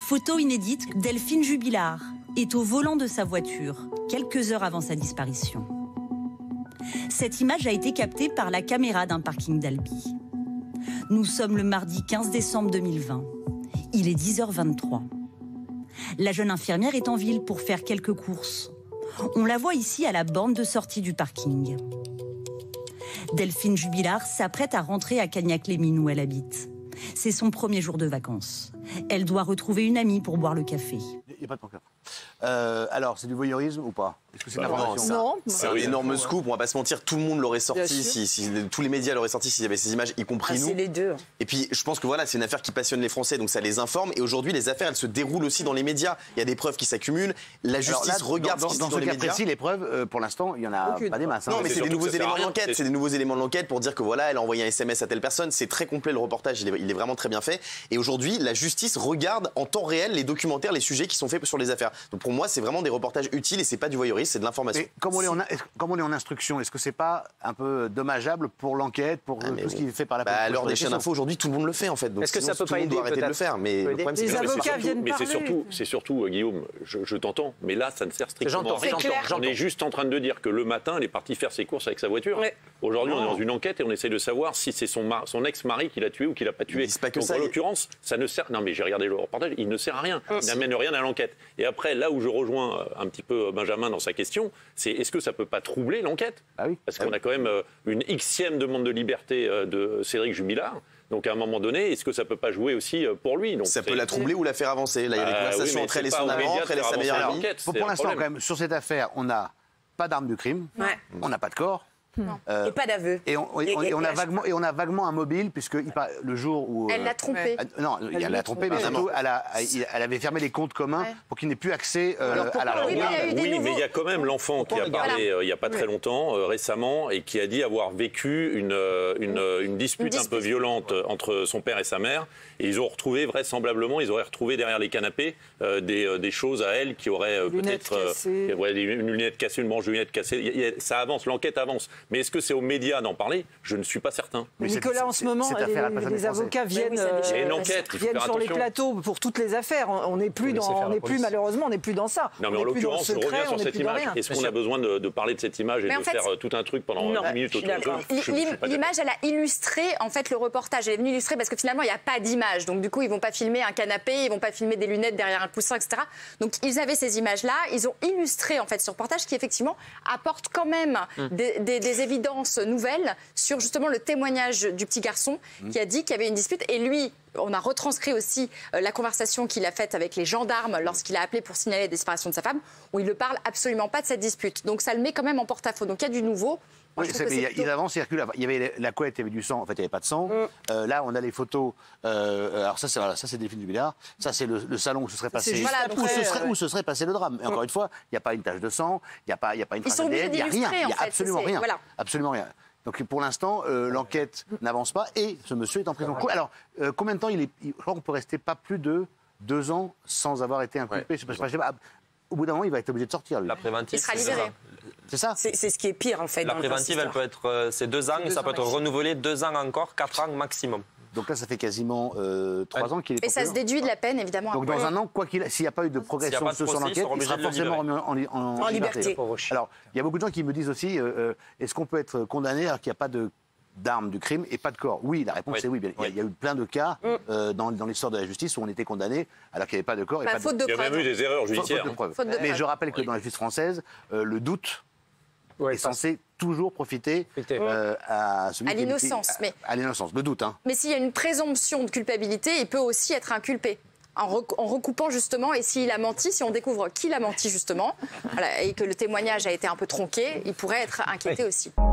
Photo inédite, Delphine Jubilard est au volant de sa voiture, quelques heures avant sa disparition. Cette image a été captée par la caméra d'un parking d'Albi. Nous sommes le mardi 15 décembre 2020. Il est 10h23. La jeune infirmière est en ville pour faire quelques courses. On la voit ici à la borne de sortie du parking. Delphine Jubilard s'apprête à rentrer à Cagnac-les-Mines où elle habite. C'est son premier jour de vacances. Elle doit retrouver une amie pour boire le café. Il n'y a pas de pancarte. Alors, c'est du voyeurisme ou pas? Est-ce que c'est une information? Non. C'est un énorme scoop, on va pas se mentir, tout le monde l'aurait sorti, tous les médias l'auraient sorti s'il y avait ces images, y compris nous. C'est les deux. Et puis, je pense que voilà, c'est une affaire qui passionne les Français, donc ça les informe. Et aujourd'hui, les affaires, elles se déroulent aussi dans les médias. Il y a des preuves qui s'accumulent. La justice regarde ce qui se dit dans les médias. Précis, les preuves, pour l'instant, il y en a pas des masses. Non, mais c'est des nouveaux éléments d'enquête. C'est des nouveaux éléments de l'enquête pour dire que voilà, elle a envoyé un SMS à telle personne. C'est très complet le reportage, il est vraiment très bien fait. Et aujourd'hui, la justice regarde en temps réel les documentaires, les sujets qui sont faits sur les affaires. Donc pour moi, c'est vraiment des reportages utiles et c'est pas du voyeurisme, c'est de l'information. Comme on est en instruction, est-ce que c'est pas un peu dommageable pour l'enquête, pour tout ce qui est fait par la police? À l'heure des chaînes info, aujourd'hui, tout le monde le fait en fait. Est-ce que ça peut pas aider arrêter de le faire? Mais le problème, les avocats viennent mais parler. c'est surtout, Guillaume, je t'entends, mais là, ça ne sert strictement à rien. On est juste en train de dire que le matin, elle est partie faire ses courses avec sa voiture. Ouais. Aujourd'hui, on est dans une enquête et on essaie de savoir si c'est son ex-mari qui l'a tué ou qui l'a pas tué. Donc, en l'occurrence, ça ne sert. Non, mais j'ai regardé le reportage, il ne sert à rien. Il n'amène rien à l'enquête. Et après, là où je rejoins un petit peu Benjamin dans sa question, c'est est-ce que ça peut pas troubler l'enquête? Oui. Parce qu'on a quand même une xème demande de liberté de Cédric Jubilard. Donc à un moment donné, est-ce que ça peut pas jouer aussi pour lui? Donc, ça peut la troubler ou la faire avancer. Là, il y a des conversations entre elle et son amant, entre elle et sa meilleure amie. Pour l'instant, quand même, sur cette affaire, on n'a pas d'arme de crime, on n'a pas de corps. Et pas d'aveu. Et on a vaguement un mobile, puisque le jour où... Elle l'a trompé. Non, elle l'a trompé, mais surtout, elle avait fermé les comptes communs pour qu'il n'ait plus accès à l'argent. Oui, mais il y a quand même l'enfant qui a parlé il n'y a pas très longtemps, récemment, et qui a dit avoir vécu une dispute un peu violente entre son père et sa mère. Et ils ont retrouvé, vraisemblablement, derrière les canapés des choses à elle qui auraient peut-être... une lunette cassée, une branche de lunette cassée. Ça avance, l'enquête avance. Mais est-ce que c'est aux médias d'en parler? Je ne suis pas certain. Mais Nicolas, en ce moment, les avocats viennent sur les plateaux pour toutes les affaires. On n'est plus malheureusement, on n'est plus dans ça. Non, mais en l'occurrence, je reviens sur cette image. Est-ce qu'on a besoin de parler de cette image et de faire tout un truc pendant 10 minutes autour de l'image, elle a illustré en fait le reportage. Elle est venue illustrer parce que finalement, il n'y a pas d'image. Donc du coup, ils vont pas filmer un canapé, ils vont pas filmer des lunettes derrière un coussin, etc. Donc ils avaient ces images-là. Ils ont illustré en fait ce reportage qui effectivement apporte quand même des évidences nouvelles sur justement le témoignage du petit garçon qui a dit qu'il y avait une dispute. Et lui, on a retranscrit aussi la conversation qu'il a faite avec les gendarmes lorsqu'il a appelé pour signaler la disparition de sa femme, où il ne parle absolument pas de cette dispute. Donc ça le met quand même en porte-à-faux. Donc il y a du nouveau. Oui, il avance, il recule. Il y avait la couette, il y avait du sang. En fait, il n'y avait pas de sang. Là, on a les photos. Alors ça, c'est Delphine Jubilard. Ça, c'est le salon où se serait passé, où se serait passé le drame. Et encore une fois, il n'y a pas une tache de sang, il n'y a pas une trace d'ADN, il n'y a rien. Il n'y a absolument rien. Voilà. Absolument rien. Donc pour l'instant, l'enquête n'avance pas et ce monsieur est en prison. Alors, combien de temps je crois qu'on peut rester pas plus de 2 ans sans avoir été inculpé. Au bout d'un moment, il va être obligé de sortir. Lui. La préventive, il sera libéré. C'est ça. C'est ce qui est pire, en fait. La préventive, elle peut être... c'est 2 ans et ça peut être renouvelé 2 ans encore, 4 ans maximum. Donc là, ça fait quasiment 3 ans qu'il est en prison. Et ça se déduit de la peine, évidemment. Donc dans un an, s'il n'y a pas eu de progression sur son enquête, il sera forcément remis en liberté. Alors, il y a beaucoup de gens qui me disent aussi, est-ce qu'on peut être condamné alors qu'il n'y a pas d'armes du crime et pas de corps? Oui, la réponse est oui. Il y a eu plein de cas dans l'histoire de la justice où on était condamné alors qu'il n'y avait pas de corps et pas de preuves. Il y a même eu des erreurs judiciaires. Mais je rappelle que dans la justice française, le doute est censé toujours profiter à celui à l'innocence. À l'innocence, le doute. Mais s'il y a une présomption de culpabilité, il peut aussi être inculpé. En recoupant justement, et s'il a menti, si on découvre qu'il a menti justement, et que le témoignage a été un peu tronqué, il pourrait être inquiété aussi.